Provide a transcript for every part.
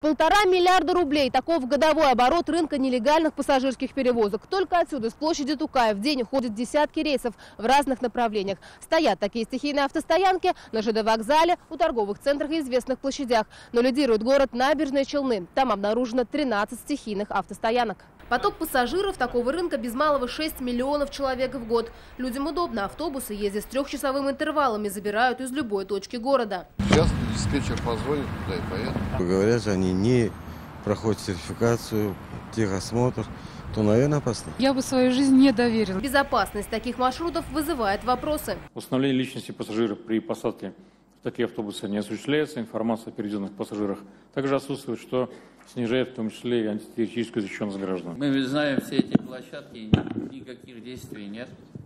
1,5 миллиарда рублей. Таков годовой оборот рынка нелегальных пассажирских перевозок. Только отсюда, с площади Тукая, в день уходят десятки рейсов в разных направлениях. Стоят такие стихийные автостоянки на ЖД вокзале, у торговых центрах и известных площадях. Но лидирует город Набережные Челны. Там обнаружено 13 стихийных автостоянок. Поток пассажиров такого рынка без малого 6 миллионов человек в год. Людям удобно. Автобусы, ездя с трехчасовыми интервалами, забирают из любой точки города. Сейчас диспетчер позвонит туда и поедет. Говорят, они не проходят сертификацию, техосмотр, то, наверное, опасно. Я бы свою жизнь не доверила. Безопасность таких маршрутов вызывает вопросы. Установление личности пассажира при посадке в такие автобусы не осуществляется. Информация о перевезенных пассажирах также отсутствует, что снижает в том числе и антитеррористическую защищенность граждан. Мы ведь знаем все эти площадки, никаких действий нет.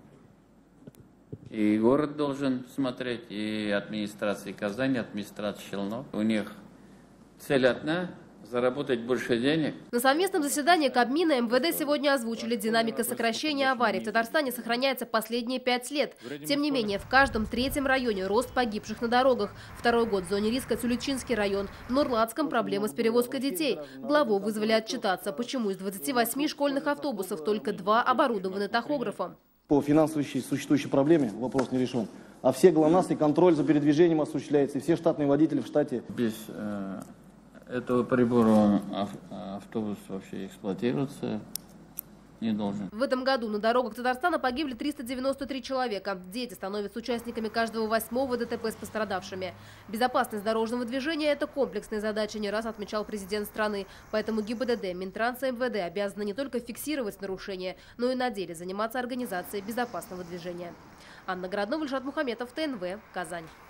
И город должен смотреть, и администрация Казани, администрация Челнов. У них цель одна – заработать больше денег. На совместном заседании Кабмина и МВД сегодня озвучили: динамика сокращения аварий в Татарстане сохраняется последние 5 лет. Тем не менее, в каждом третьем районе рост погибших на дорогах. Второй год в зоне риска Тюльчинский район. В Нурлатском проблемы с перевозкой детей. Главу вызвали отчитаться, почему из 28 школьных автобусов только 2 оборудованы тахографом. По финансовой существующей проблеме вопрос не решен. А все ГЛОНАСС и контроль за передвижением осуществляется, и все штатные водители в штате. Без этого прибора автобус вообще эксплуатироваться не должен. В этом году на дорогах Татарстана погибли 393 человека. Дети становятся участниками каждого 8-го ДТП с пострадавшими. Безопасность дорожного движения – это комплексная задача, не раз отмечал президент страны. Поэтому ГИБДД, Минтранс и МВД обязаны не только фиксировать нарушения, но и на деле заниматься организацией безопасного движения. Анна Городнова, Ильшат Мухаметов, ТНВ, Казань.